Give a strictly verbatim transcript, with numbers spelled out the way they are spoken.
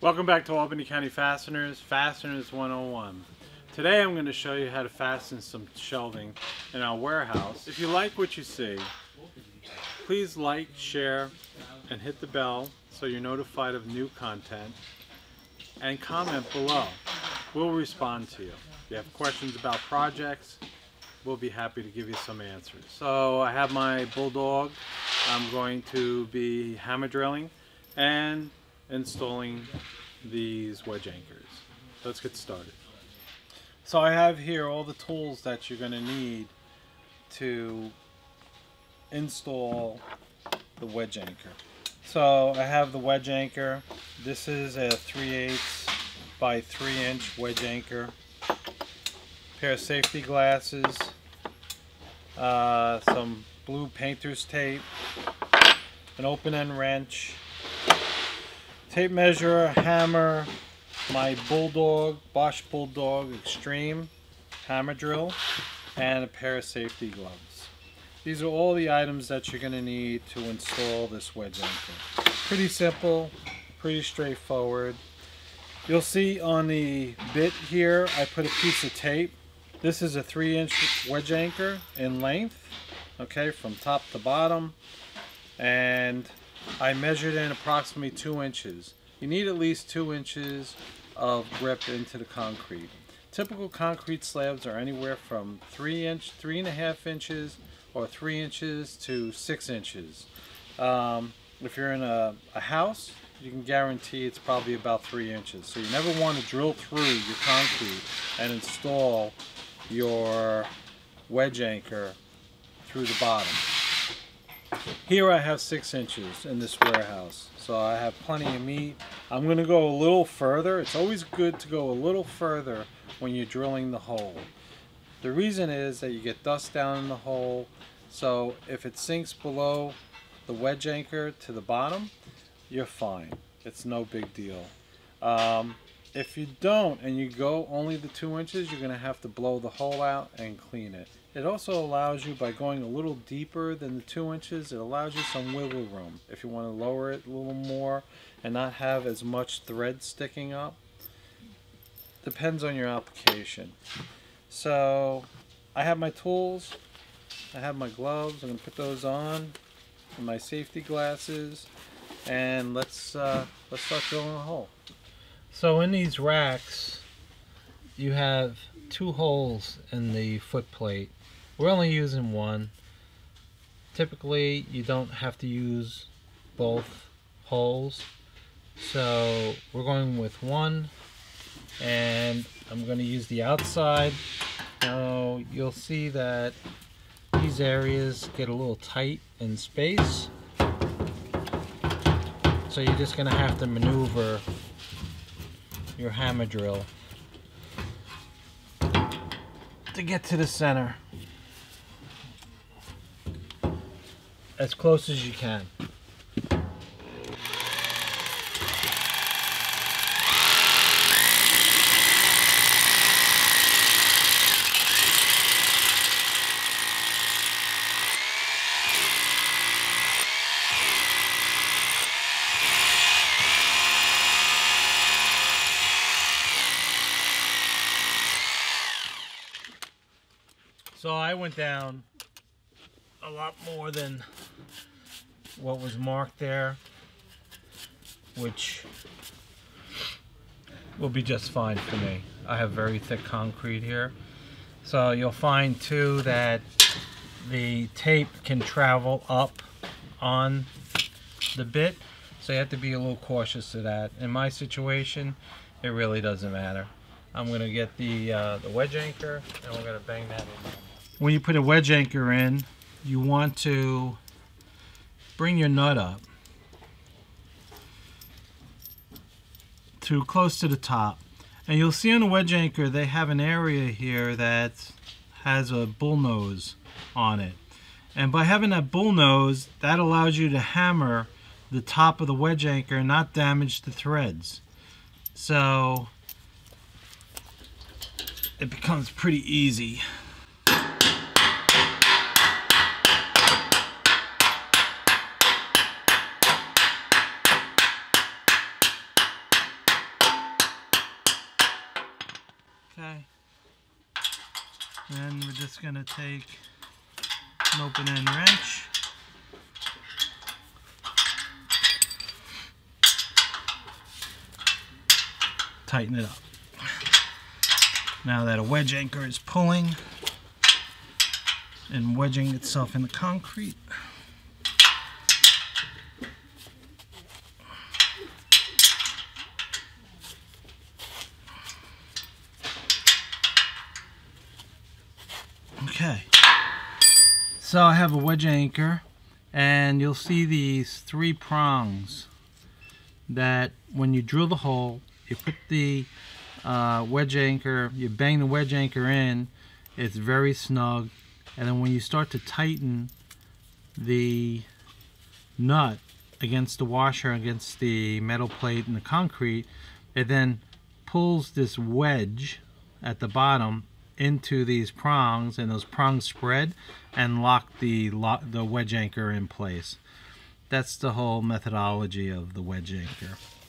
Welcome back to Albany County Fasteners, Fasteners one oh one. Today I'm going to show you how to fasten some shelving in our warehouse. If you like what you see, please like, share, and hit the bell so you're notified of new content. And comment below. We'll respond to you. If you have questions about projects, we'll be happy to give you some answers. So I have my Bulldog. I'm going to be hammer drilling and installing these wedge anchors. Let's get started. So I have here all the tools that you're going to need to install the wedge anchor. So I have the wedge anchor. This is a three eighths by three inch wedge anchor. A pair of safety glasses, uh, some blue painter's tape, an open end wrench, tape measure, a hammer, my Bulldog, Bosch Bulldog Extreme hammer drill, and a pair of safety gloves. These are all the items that you're going to need to install this wedge anchor. Pretty simple, pretty straightforward. You'll see on the bit here I put a piece of tape. This is a three inch wedge anchor in length, okay, from top to bottom, and I measured in approximately two inches. You need at least two inches of grip into the concrete. Typical concrete slabs are anywhere from three inch, three and a half inches, or three inches to six inches. Um, if you're in a, a house, you can guarantee it's probably about three inches. So you never want to drill through your concrete and install your wedge anchor through the bottom. Here I have six inches in this warehouse, so I have plenty of meat. I'm going to go a little further. It's always good to go a little further when you're drilling the hole. The reason is that you get dust down in the hole, so if it sinks below the wedge anchor to the bottom, you're fine. It's no big deal. Um, if you don't and you go only the two inches, you're going to have to blow the hole out and clean it. It also allows you, by going a little deeper than the two inches, it allows you some wiggle room. If you want to lower it a little more and not have as much thread sticking up, depends on your application. So I have my tools, I have my gloves. I'm going to put those on, and my safety glasses, and let's uh, let's start drilling a hole. So in these racks, you have two holes in the foot plate. We're only using one. Typically, you don't have to use both holes, so we're going with one, and I'm going to use the outside. Now you'll see that these areas get a little tight in space, so you're just going to have to maneuver your hammer drill to get to the center as close as you can. So I went down a lot more than what was marked there, which will be just fine for me. I have very thick concrete here. So you'll find too that the tape can travel up on the bit, so you have to be a little cautious of that. In my situation, it really doesn't matter. I'm going to get the, uh, the wedge anchor, and we're going to bang that in. When you put a wedge anchor in, you want to bring your nut up to close to the top. And you'll see on the wedge anchor they have an area here that has a bull nose on it. And by having that bull nose, that allows you to hammer the top of the wedge anchor and not damage the threads. So it becomes pretty easy. then we're just going to take an open-end wrench. Tighten it up. Now that a wedge anchor is pulling and wedging itself in the concrete, okay, so I have a wedge anchor, and you'll see these three prongs that when you drill the hole, you put the uh, wedge anchor, you bang the wedge anchor in, it's very snug, and then when you start to tighten the nut against the washer, against the metal plate and the concrete, it then pulls this wedge at the bottom into these prongs, and those prongs spread and lock the, lock the wedge anchor in place. That's the whole methodology of the wedge anchor.